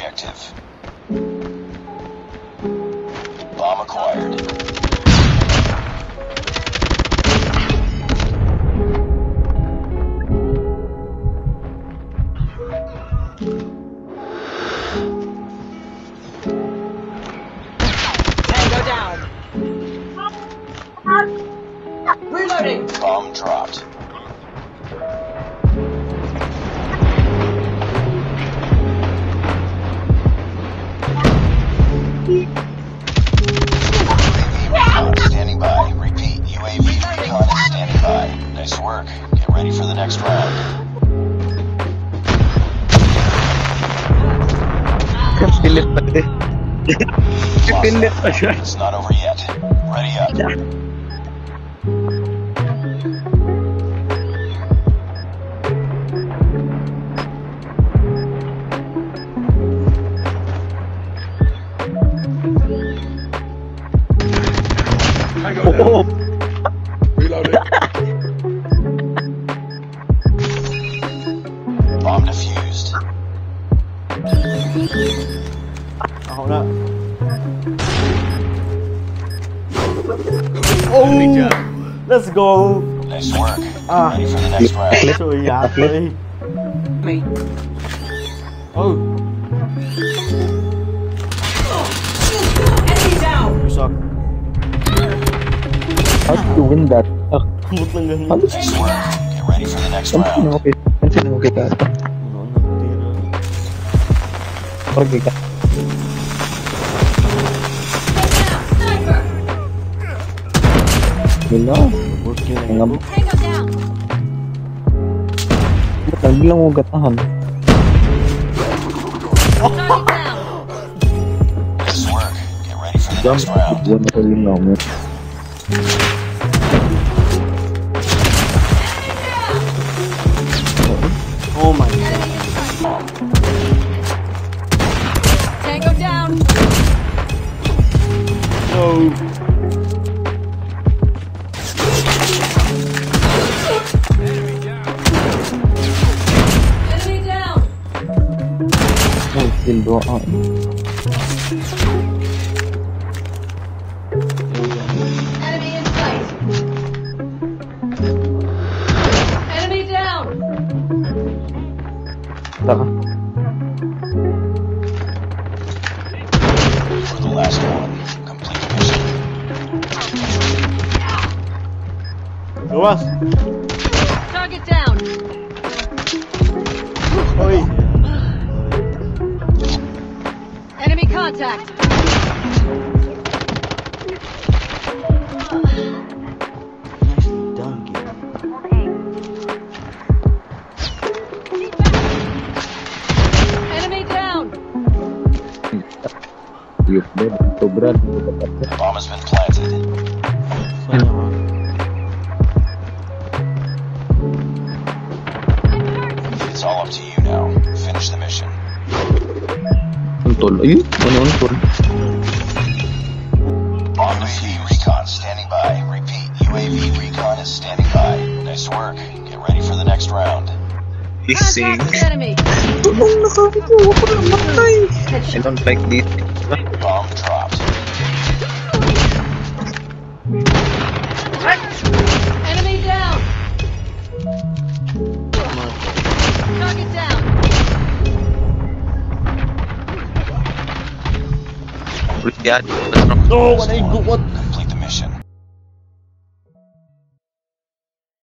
objective. Bomb acquired. Tango down. Reloading. Bomb dropped. Standing by. Repeat. UAV recon is standing by. Nice work. Get ready for the next round. Pilit pa din. Pilit pa siya. It's not over yet. Ready up. Oh. Reloading. Bomb defused. Ako na. Oh! Let's go! Nice work. Ah. Ready for the next round. So yatoy. Me. Oh! Enemy down. Suck. How to win that? Kamot lang ganun. Nice work. Get ready for the next round. Okay. Pansin mo kita. Ano, nakatira. Okay ka. Wala. Working na Ang ako. Tango down. Ba't lang mo gatahan? Target down. Nice work. Get ready for the Jump. next round. Diyan ako yung namin. Oh my god. Tango down. No. Enemy down. Oh, still go on. Enemy in sight. Enemy down. Saka. For the last one. Complete the mission. Gawas. Target down. Oy. Enemy contact. Done game. Enemy down. You've been to Brad. Bomb has been planted. Saan ako? It's all up to you now. Finish the mission. Untol. Ayun. Untol. Bomb UAV recon standing by. Repeat. UAV recon is standing by. Nice work. Get ready for the next round. Ising. Contact with enemy. I don't like this. Bomb dropped. Enemy down. Target down. Ulit yan. Oh, what I go? What?